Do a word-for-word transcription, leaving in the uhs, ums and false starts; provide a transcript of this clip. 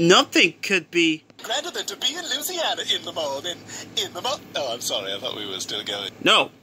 Nothing could be grander than to be in Louisiana in the morning. In the mo- Oh, I'm sorry, I thought we were still going. No,